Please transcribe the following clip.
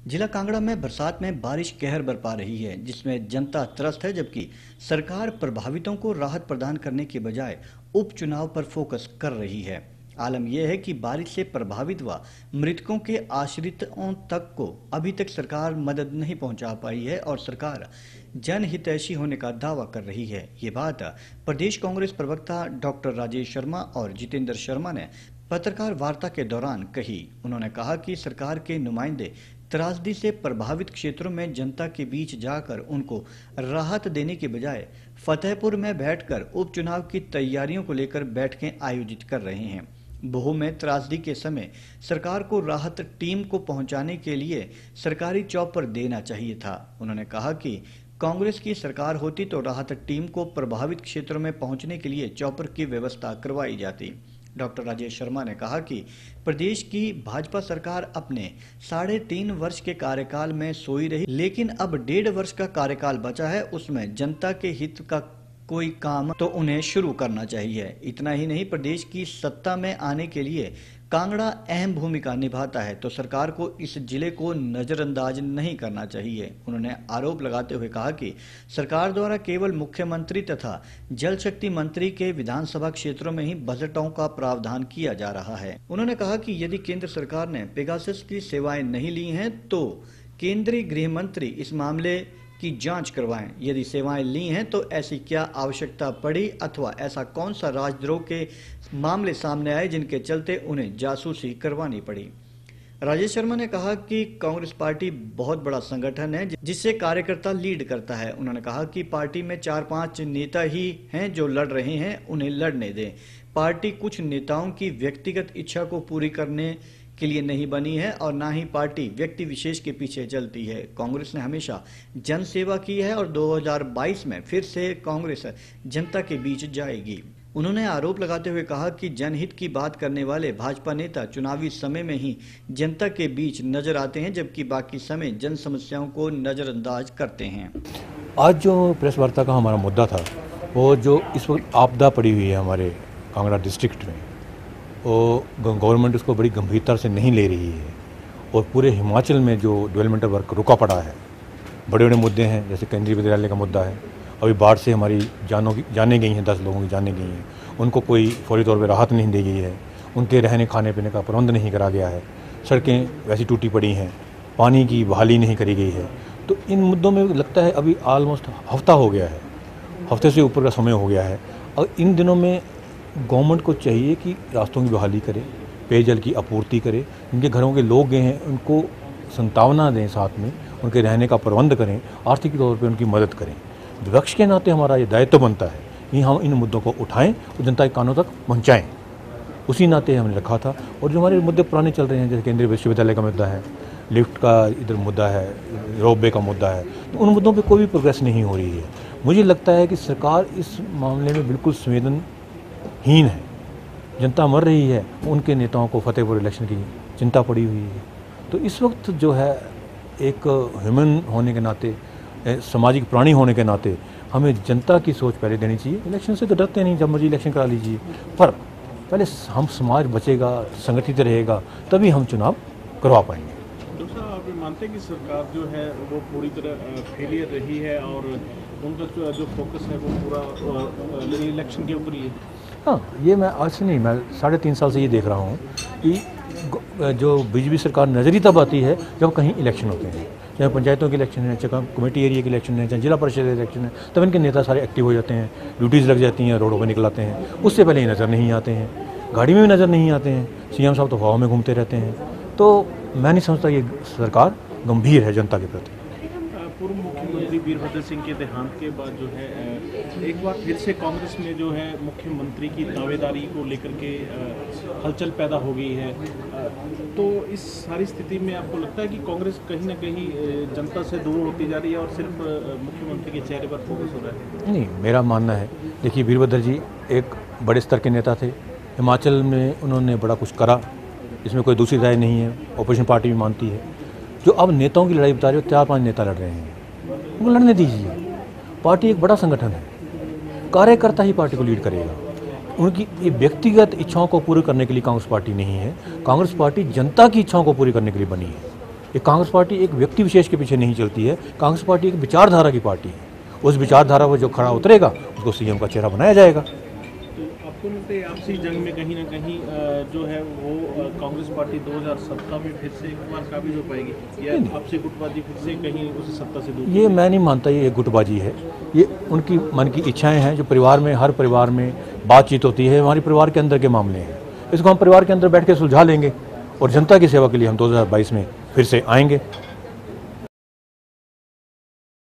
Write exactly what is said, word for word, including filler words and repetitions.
जिला कांगड़ा में बरसात में बारिश कहर बरपा रही है, जिसमें जनता त्रस्त है, जबकि सरकार प्रभावितों को राहत प्रदान करने के बजाय उपचुनाव पर फोकस कर रही है। आलम यह है कि बारिश से प्रभावित व मृतकों के आश्रितों तक को अभी तक सरकार मदद नहीं पहुंचा पाई है और सरकार जनहितैषी होने का दावा कर रही है। ये बात प्रदेश कांग्रेस प्रवक्ता डॉक्टर राजेश शर्मा और जितेंद्र शर्मा ने पत्रकार वार्ता के दौरान कही। उन्होंने कहा कि सरकार के नुमाइंदे त्रासदी से प्रभावित क्षेत्रों में जनता के बीच जाकर उनको राहत देने के बजाय फतेहपुर में बैठकर उपचुनाव की तैयारियों को लेकर बैठकें आयोजित कर रहे हैं। बोह में त्रासदी के समय सरकार को राहत टीम को पहुंचाने के लिए सरकारी चौपर देना चाहिए था। उन्होंने कहा कि कांग्रेस की सरकार होती तो राहत टीम को प्रभावित क्षेत्रों में पहुंचने के लिए चौपर की व्यवस्था करवाई जाती। डॉक्टर राजेश शर्मा ने कहा कि प्रदेश की भाजपा सरकार अपने साढ़े तीन वर्ष के कार्यकाल में सोई रही, लेकिन अब डेढ़ वर्ष का कार्यकाल बचा है, उसमें जनता के हित का कोई काम तो उन्हें शुरू करना चाहिए। इतना ही नहीं, प्रदेश की सत्ता में आने के लिए कांगड़ा अहम भूमिका निभाता है, तो सरकार को इस जिले को नजरअंदाज नहीं करना चाहिए। उन्होंने आरोप लगाते हुए कहा कि सरकार द्वारा केवल मुख्यमंत्री तथा जल शक्ति मंत्री के विधानसभा क्षेत्रों में ही बजटों का प्रावधान किया जा रहा है। उन्होंने कहा कि यदि केंद्र सरकार ने पेगासस की सेवाएं नहीं ली हैं तो केंद्रीय गृह मंत्री इस मामले की जांच करवाएं। यदि सेवाएं ली हैं तो ऐसी क्या आवश्यकता पड़ी अथवा ऐसा कौन सा राजद्रोह के मामले सामने आए जिनके चलते उन्हें जासूसी करवानी पड़ी। राजेश शर्मा ने कहा कि कांग्रेस पार्टी बहुत बड़ा संगठन है जिससे कार्यकर्ता लीड करता है। उन्होंने कहा कि पार्टी में चार पांच नेता ही हैं जो लड़ रहे हैं, उन्हें लड़ने दें। पार्टी कुछ नेताओं की व्यक्तिगत इच्छा को पूरी करने के लिए नहीं बनी है और ना ही पार्टी व्यक्ति विशेष के पीछे चलती है। कांग्रेस ने हमेशा जन सेवा की है और दो हज़ार बाईस में फिर से कांग्रेस जनता के बीच जाएगी। उन्होंने आरोप लगाते हुए कहा कि जनहित की बात करने वाले भाजपा नेता चुनावी समय में ही जनता के बीच नजर आते हैं, जबकि बाकी समय जन समस्याओं को नजरअंदाज करते हैं। आज जो प्रेस वार्ता का हमारा मुद्दा था, वो जो इस वक्त आपदा पड़ी हुई है हमारे कांगड़ा डिस्ट्रिक्ट में, वो गवर्नमेंट उसको बड़ी गंभीरता से नहीं ले रही है और पूरे हिमाचल में जो डेवलपमेंटल वर्क रुका पड़ा है, बड़े बड़े मुद्दे हैं जैसे केंद्रीय विद्यालय का मुद्दा है। अभी बाढ़ से हमारी जानों की जाने गई हैं, दस लोगों की जाने गई हैं, उनको कोई फौरी तौर पर राहत नहीं दी गई है, उनके रहने खाने पीने का प्रबंध नहीं करा गया है, सड़कें वैसी टूटी पड़ी हैं, पानी की बहाली नहीं करी गई है। तो इन मुद्दों में लगता है अभी ऑलमोस्ट हफ्ता हो गया है, हफ्ते से ऊपर का समय हो गया है। और इन दिनों में गवर्नमेंट को चाहिए कि रास्तों की बहाली करे, पेयजल की आपूर्ति करे, जिनके घरों के लोग गए हैं उनको संतावना दें, साथ में उनके रहने का प्रबंध करें, आर्थिक तौर पे उनकी मदद करें। विपक्ष के नाते हमारा ये दायित्व बनता है कि हम इन मुद्दों को उठाएं और जनता के कानों तक पहुँचाएँ। उसी नाते हमने रखा था। और जो हमारे मुद्दे पुराने चल रहे हैं, जैसे केंद्रीय विश्वविद्यालय का मुद्दा है, लिफ्ट का इधर मुद्दा है, रोपवे का मुद्दा है, तो उन मुद्दों पर कोई भी प्रोग्रेस नहीं हो रही है। मुझे लगता है कि सरकार इस मामले में बिल्कुल संवेदन हीन है। जनता मर रही है, उनके नेताओं को फतेहपुर इलेक्शन की चिंता पड़ी हुई है। तो इस वक्त जो है एक ह्यूमन होने के नाते, सामाजिक प्राणी होने के नाते हमें जनता की सोच पहले देनी चाहिए। इलेक्शन से तो डरते नहीं, जब मर्जी इलेक्शन करा लीजिए, पर पहले हम समाज बचेगा, संगठित रहेगा, तभी हम चुनाव करवा पाएंगे। डॉक्टर साहब, आप मानते हैं कि सरकार जो है वो पूरी तरह फेलियर रही है और उनका जो फोकस है वो पूरा इलेक्शन के ऊपर ही है? हाँ, ये मैं आज से नहीं, मैं साढ़े तीन साल से ये देख रहा हूँ कि जो बीजेपी सरकार नजर ही तब आती है जब कहीं इलेक्शन होते हैं, चाहे पंचायतों के इलेक्शन है, चाहे कमेटी एरिया के इलेक्शन है, चाहे जिला परिषद इलेक्शन है, तब इनके नेता सारे एक्टिव हो जाते हैं, ड्यूटीज़ लग जाती हैं, रोडों पर निकलाते हैं। उससे पहले ये नज़र नहीं आते हैं, गाड़ी में भी नज़र नहीं आते हैं, सीएम साहब तो हवा में घूमते रहते हैं। तो मैं नहीं समझता ये सरकार गंभीर है जनता के प्रति। पूर्व मुख्यमंत्री वीरभद्र सिंह के देहांत के बाद जो है एक बार फिर से कांग्रेस में जो है मुख्यमंत्री की दावेदारी को लेकर के हलचल पैदा हो गई है। तो इस सारी स्थिति में आपको लगता है कि कांग्रेस कहीं ना कहीं जनता से दूर होती जा रही है और सिर्फ मुख्यमंत्री के चेहरे पर फोकस हो रहा है? नहीं, मेरा मानना है, देखिए वीरभद्र जी एक बड़े स्तर के नेता थे, हिमाचल में उन्होंने बड़ा कुछ करा, इसमें कोई दूसरी राय नहीं है, ऑपोजिशन पार्टी भी मानती है। जो अब नेताओं की लड़ाई बता रहे हो, चार पांच नेता लड़ रहे हैं, उनको लड़ने दीजिए। पार्टी एक बड़ा संगठन है, कार्यकर्ता ही पार्टी को लीड करेगा। उनकी ये व्यक्तिगत इच्छाओं को पूरी करने के लिए कांग्रेस पार्टी नहीं है। कांग्रेस पार्टी जनता की इच्छाओं को पूरी करने के लिए बनी है। ये कांग्रेस पार्टी एक व्यक्ति विशेष के पीछे नहीं चलती है, कांग्रेस पार्टी एक विचारधारा की पार्टी है। उस विचारधारा पर जो खड़ा उतरेगा उसको सीएम का चेहरा बनाया जाएगा। तो आपको लगता है आपसी जंग में कहीं ना कहीं जो है वो कांग्रेस पार्टी दो हज़ार सत्रह में फिर से एक बार काबिज हो पाएगी, या आपसी गुटबाजी फिर से कहीं उस सत्ता से दूर? ये मैं नहीं मानता ये एक गुटबाजी है, ये उनकी मन की इच्छाएं हैं जो परिवार में, हर परिवार में बातचीत होती है, हमारे परिवार के अंदर के मामले हैं, इसको हम परिवार के अंदर बैठ के सुलझा लेंगे और जनता की सेवा के लिए हम दो हज़ार बाईस में फिर से आएंगे।